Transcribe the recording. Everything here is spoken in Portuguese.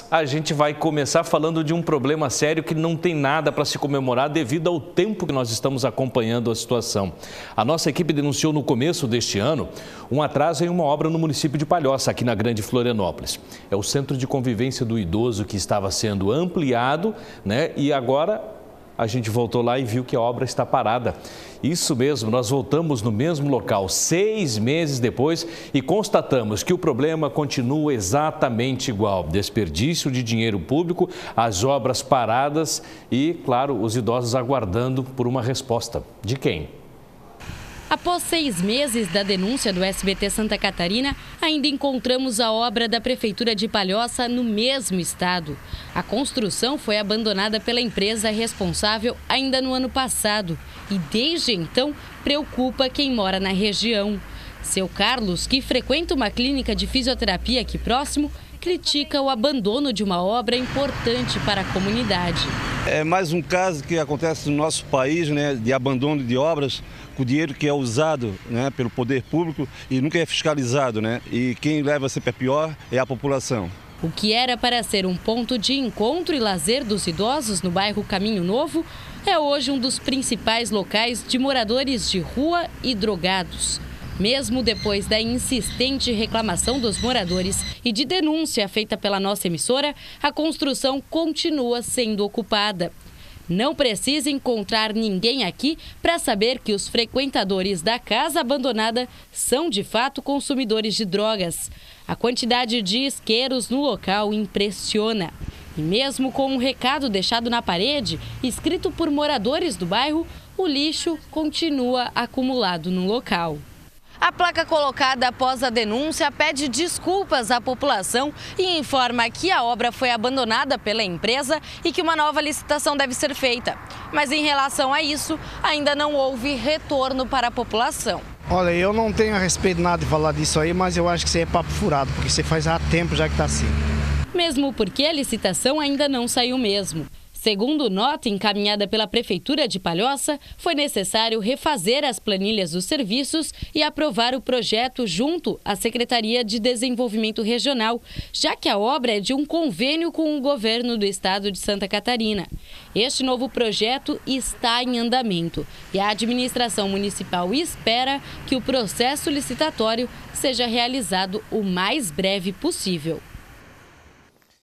a gente vai começar falando de um problema sério que não tem nada para se comemorar devido ao tempo que nós estamos acompanhando a situação. A nossa equipe denunciou no começo deste ano um atraso em uma obra no município de Palhoça, aqui na Grande Florianópolis. É o Centro de Convivência do Idoso que estava sendo ampliado, né? E agora a gente voltou lá e viu que a obra está parada. Isso mesmo, nós voltamos no mesmo local 6 meses depois e constatamos que o problema continua exatamente igual. Desperdício de dinheiro público, as obras paradas e, claro, os idosos aguardando por uma resposta. De quem? Após 6 meses da denúncia do SBT Santa Catarina, ainda encontramos a obra da Prefeitura de Palhoça no mesmo estado. A construção foi abandonada pela empresa responsável ainda no ano passado e, desde então, preocupa quem mora na região. Seu Carlos, que frequenta uma clínica de fisioterapia aqui próximo, critica o abandono de uma obra importante para a comunidade. É mais um caso que acontece no nosso país, né, de abandono de obras, com dinheiro que é usado, né, pelo poder público e nunca é fiscalizado, né? E quem leva sempre a pior é a população. O que era para ser um ponto de encontro e lazer dos idosos no bairro Caminho Novo é hoje um dos principais locais de moradores de rua e drogados. Mesmo depois da insistente reclamação dos moradores e de denúncia feita pela nossa emissora, a construção continua sendo ocupada. Não precisa encontrar ninguém aqui para saber que os frequentadores da casa abandonada são de fato consumidores de drogas. A quantidade de isqueiros no local impressiona. E mesmo com um recado deixado na parede, escrito por moradores do bairro, o lixo continua acumulado no local. A placa colocada após a denúncia pede desculpas à população e informa que a obra foi abandonada pela empresa e que uma nova licitação deve ser feita. Mas em relação a isso, ainda não houve retorno para a população. Olha, eu não tenho a respeito nada de falar disso aí, mas eu acho que isso aí é papo furado, porque você faz há tempo já que está assim. Mesmo porque a licitação ainda não saiu mesmo. Segundo nota encaminhada pela Prefeitura de Palhoça, foi necessário refazer as planilhas dos serviços e aprovar o projeto junto à Secretaria de Desenvolvimento Regional, já que a obra é de um convênio com o governo do estado de Santa Catarina. Este novo projeto está em andamento e a administração municipal espera que o processo licitatório seja realizado o mais breve possível.